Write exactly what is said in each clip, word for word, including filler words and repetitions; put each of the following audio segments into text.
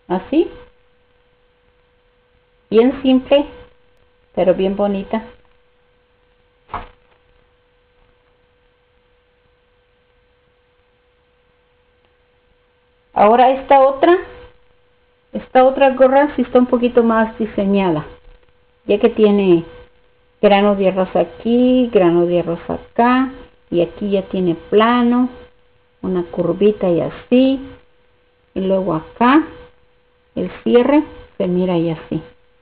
así, bien simple, pero bien bonita. Ahora esta otra, esta otra gorra sí está un poquito más diseñada, ya que tiene grano de arroz aquí, grano de arroz acá, y aquí ya tiene plano, una curvita y así, y luego acá el cierre se mira y así.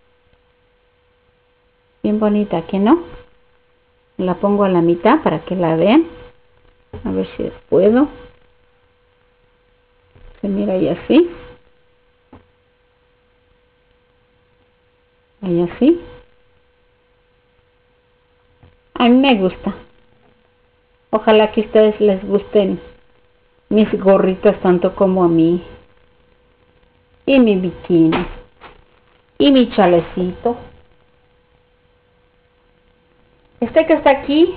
Bien bonita, ¿que no? La pongo a la mitad para que la vean, a ver si puedo. Se mira y así, y así. A mí me gusta. Ojalá que a ustedes les gusten mis gorritas tanto como a mí. Y mi bikini. Y mi chalecito. Este que está aquí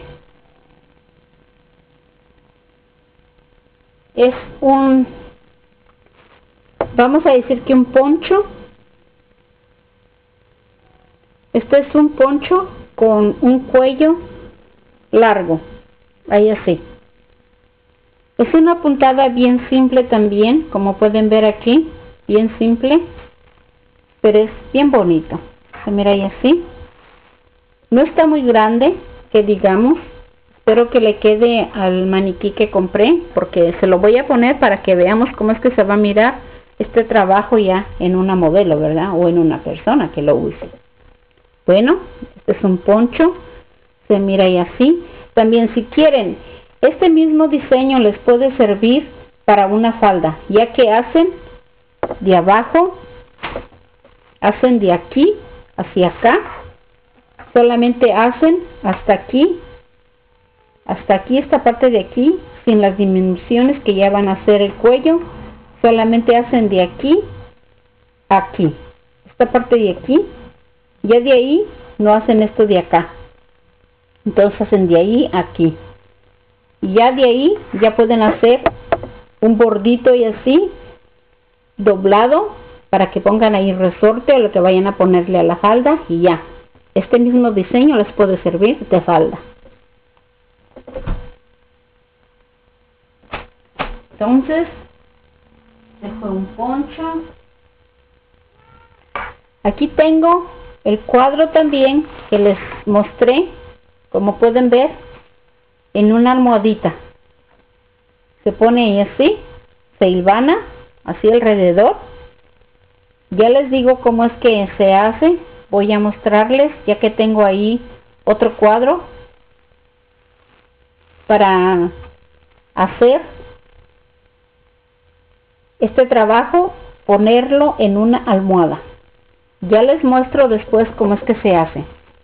es un, vamos a decir que un poncho. Este es un poncho con un cuello largo, ahí así. Es una puntada bien simple también, como pueden ver aquí, bien simple, pero es bien bonito. Se mira ahí así. No está muy grande, que digamos. Espero que le quede al maniquí que compré, porque se lo voy a poner para que veamos cómo es que se va a mirar este trabajo ya en una modelo, ¿verdad? O en una persona que lo use. Bueno, este es un poncho, se mira ahí así. También si quieren, este mismo diseño les puede servir para una falda, ya que hacen de abajo, hacen de aquí hacia acá, solamente hacen hasta aquí, hasta aquí, esta parte de aquí, sin las disminuciones que ya van a hacer el cuello, solamente hacen de aquí a aquí, esta parte de aquí. Ya de ahí no hacen esto de acá, entonces hacen de ahí a aquí, y ya de ahí ya pueden hacer un bordito y así doblado para que pongan ahí resorte o lo que vayan a ponerle a la falda, y ya este mismo diseño les puede servir de falda. Entonces dejo un poncho. Aquí tengo el cuadro también que les mostré, como pueden ver, en una almohadita. Se pone ahí así, se hilvana así alrededor. Ya les digo cómo es que se hace. Voy a mostrarles, ya que tengo ahí otro cuadro para hacer este trabajo, ponerlo en una almohada. Ya les muestro después cómo es que se hace.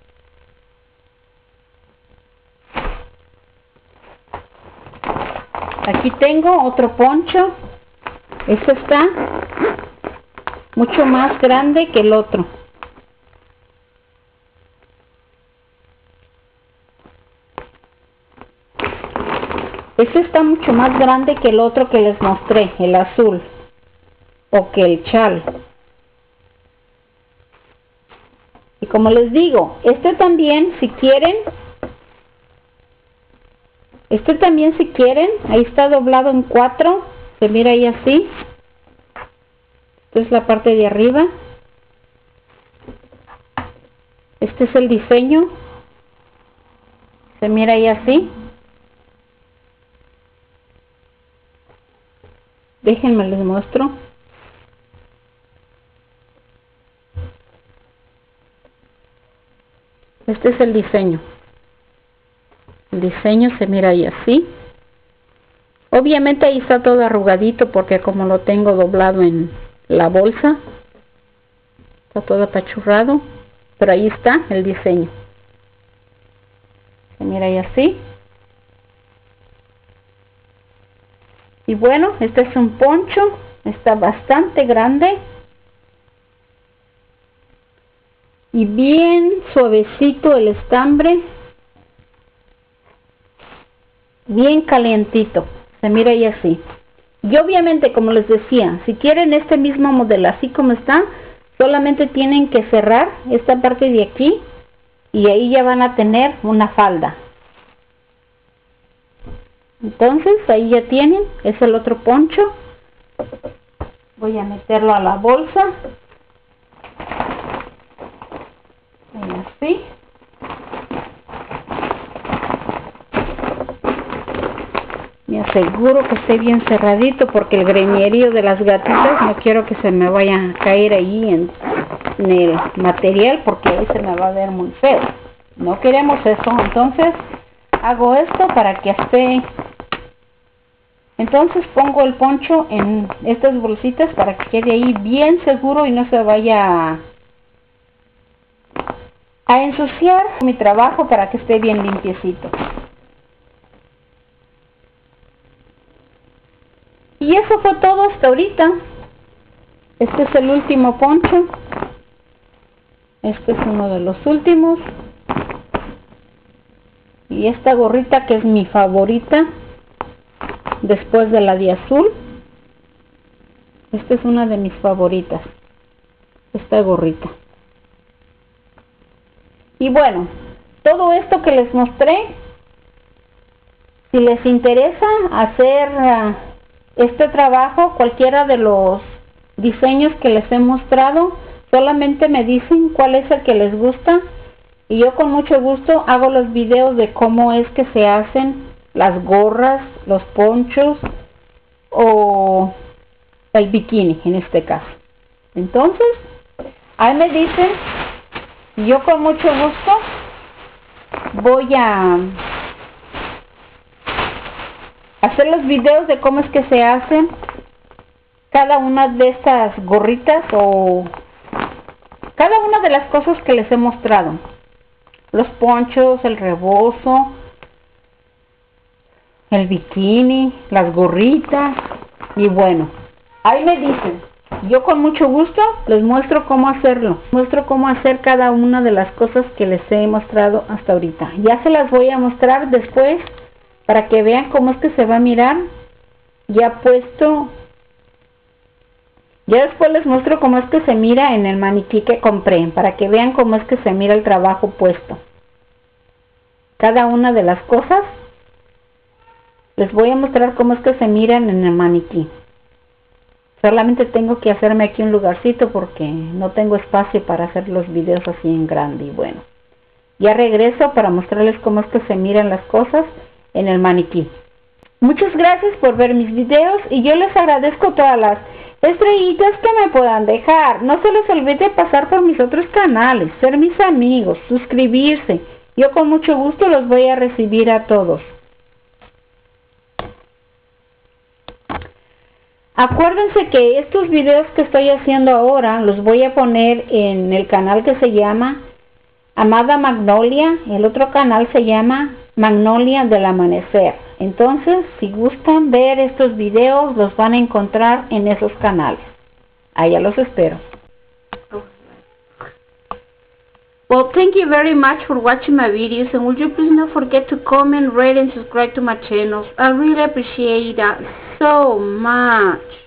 Aquí tengo otro poncho. Este está mucho más grande que el otro. Este está mucho más grande que el otro que les mostré, el azul, o que el chal. Y como les digo, este también si quieren, este también si quieren, ahí está doblado en cuatro, se mira ahí así. Esta es la parte de arriba. Este es el diseño. Se mira ahí así. Déjenme les muestro. Este es el diseño. El diseño se mira ahí así. Obviamente ahí está todo arrugadito porque como lo tengo doblado en la bolsa, está todo apachurrado, pero ahí está el diseño. Se mira ahí así. Y bueno, este es un poncho, está bastante grande y bien suavecito el estambre, bien calientito, se mira ahí así. Y obviamente, como les decía, si quieren este mismo modelo así como está, solamente tienen que cerrar esta parte de aquí y ahí ya van a tener una falda. Entonces ahí ya tienen, es el otro poncho. Voy a meterlo a la bolsa. Así. Me aseguro que esté bien cerradito porque el greñerío de las gatitas no quiero que se me vaya a caer ahí en, en el material porque ahí se me va a ver muy feo. No queremos eso, entonces hago esto para que esté. Entonces pongo el poncho en estas bolsitas para que quede ahí bien seguro y no se vaya a, a ensuciar mi trabajo, para que esté bien limpiecito. Y eso fue todo hasta ahorita. Este es el último poncho. Este es uno de los últimos. Y esta gorrita que es mi favorita después de la de azul. Esta es una de mis favoritas. Esta gorrita. Y bueno, todo esto que les mostré, si les interesa hacer uh, este trabajo, cualquiera de los diseños que les he mostrado, solamente me dicen cuál es el que les gusta y yo con mucho gusto hago los videos de cómo es que se hacen las gorras, los ponchos o el bikini en este caso. Entonces, ahí me dicen y yo con mucho gusto voy a hacer los videos de cómo es que se hacen cada una de estas gorritas o cada una de las cosas que les he mostrado. Los ponchos, el rebozo, el bikini, las gorritas y bueno, ahí me dicen. Yo con mucho gusto les muestro cómo hacerlo. Muestro cómo hacer cada una de las cosas que les he mostrado hasta ahorita. Ya se las voy a mostrar después para que vean cómo es que se va a mirar ya puesto. Ya después les muestro cómo es que se mira en el maniquí que compré, para que vean cómo es que se mira el trabajo puesto. Cada una de las cosas les voy a mostrar cómo es que se miran en el maniquí. Solamente tengo que hacerme aquí un lugarcito porque no tengo espacio para hacer los videos así en grande. Y bueno, ya regreso para mostrarles cómo es que se miran las cosas en el maniquí. Muchas gracias por ver mis videos y yo les agradezco todas las estrellitas que me puedan dejar. No se les olvide pasar por mis otros canales, ser mis amigos, suscribirse. Yo con mucho gusto los voy a recibir a todos. Acuérdense que estos videos que estoy haciendo ahora los voy a poner en el canal que se llama Amada Magnolia. El otro canal se llama Magnolia del Amanecer. Entonces, si gustan ver estos videos, los van a encontrar en esos canales. Allá los espero. Well, thank you very much for watching my videos, and would you please not forget to comment, rate, and subscribe to my channel. I really appreciate that so much.